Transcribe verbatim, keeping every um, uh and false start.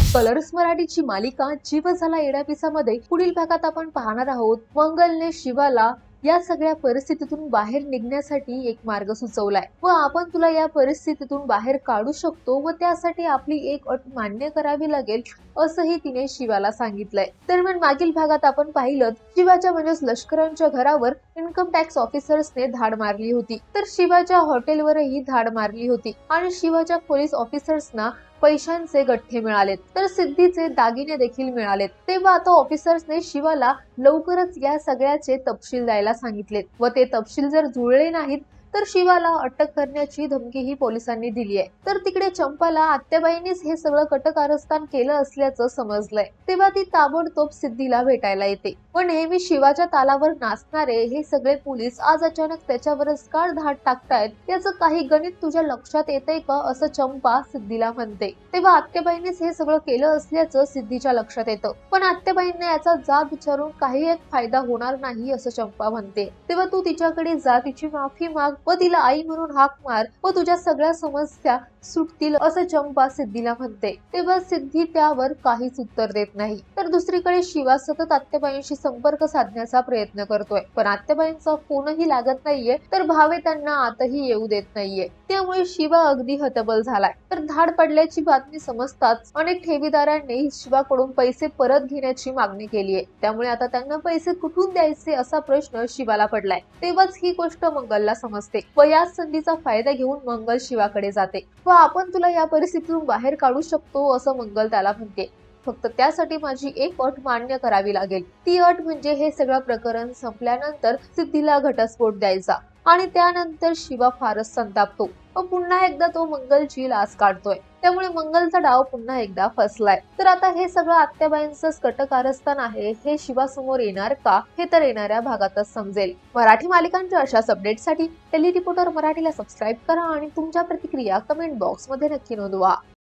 Colours मराठीची मालिका जीव झाला येड्यापिसामध्ये पुढील भागात आपण पाहणार आहोत मंगलने शिवाला या सगळ्या परिस्थितीतून बाहेर निघण्यासाठी एक मार्ग सुचवलाय व आपण तुला या परिस्थितीतून बाहेर काढू शकतो व त्यासाठी आपली एक अट मान्य करावी लागेल असंही तिने शिवाला सांगितलंय। दरम्यान मागील भागात आपण पाहिलं शिवाच्या म्हणजेच लष्करांच्या घरावर इन्कम टॅक्स ऑफिसर्सने धाड मारली होती, तर शिवाच्या हॉटेलवरही धाड मारली होती आणि शिवाच्या पोलीस ऑफिसर्सना पैशांचे गठ्ठे मिळालेत, तर सिद्धीचे दागिने देखील मिळालेत। तेव्हा आता ऑफिसर्सने शिवाला लवकरच या सगळ्याचे तपशील द्यायला सांगितलेत व ते तपशील जर जुळले नाहीत तर शिवाला अटक करण्याची धमकीही पोलिसांनी दिली आहे। तर तिकडे चंपाला आत्याबाईंनीच हे सगळं कटकारस्थान केलं असल्याचं समजलंय, तेव्हा ती ताबडतोब सिद्धीला भेटायला येते व नेहमी शिवाच्या तालावर नाचणारे हे सगळे पोलीस आज अचानक त्याच्यावरच का धाड टाकतायत याचं काही गणित तुझ्या लक्षात येतंय का असं चंपा सिद्धीला म्हणते। तेव्हा आत्याबाईंनीच हे सगळं केलं असल्याचं सिद्धीच्या लक्षात येतं, पण आत्याबाईंना याचा जाब विचारून काही एक फायदा होणार नाही असं चंपा म्हणते। तेव्हा तू तिच्याकडे जा, तिची माफी माग व तिला आई म्हणून हाक मार व तुझ्या सगळ्या समस्या सुटतील असं चंपा सिद्धीला म्हणते। तेव्हा सिद्धी त्यावर काहीच उत्तर देत नाही। तर दुसरीकडे शिवा सतत आत्याबाईंशी संपर्क साधण्याचा प्रयत्न करतोय, पण आत्याबाईंचा फोनही लागत नाहीये, तर भावे त्यांना आतही येऊ देत नाहीये। त्यामुळे शिवा अगदी हतबल झालाय। तर धाड पडल्याची बातमी समजताच अनेक ठेवीदारांनी शिवाकडून पैसे परत घेण्याची मागणी केली आहे, त्यामुळे आता त्यांना पैसे कुठून द्यायचे असा प्रश्न शिवाला पडलाय। तेव्हाच ही गोष्ट मंगलला समजते व या संधीचा फायदा घेऊन मंगल शिवाकडे जाते व आपण तुला या परिस्थितीतून बाहेर काढू शकतो असं मंगल त्याला म्हणते, फक्त त्यासाठी माझी एक अट मान्य करावी लागेल। ती अट म्हणजे हे सगळं प्रकरण संपल्यानंतर सिद्धीला घटस्फोट द्यायचा आणि त्यानंतर शिवा फारच संतापतो व पुन्हा एकदा तो मंगलची लाच काढतोय। त्यामुळे मंगलचा डाव पुन्हा एकदा फसलाय। तर आता हे सगळं आत्याबाईंचंच कटकारस्थान आहे हे शिवा समोर येणार का हे तर येणाऱ्या भागातच समजेल। मराठी मालिकांच्या अशाच अपडेटसाठी टेली रिपोर्टर मराठीला सबस्क्राईब करा आणि तुमच्या प्रतिक्रिया कमेंट बॉक्स मध्ये नक्की नोंदवा।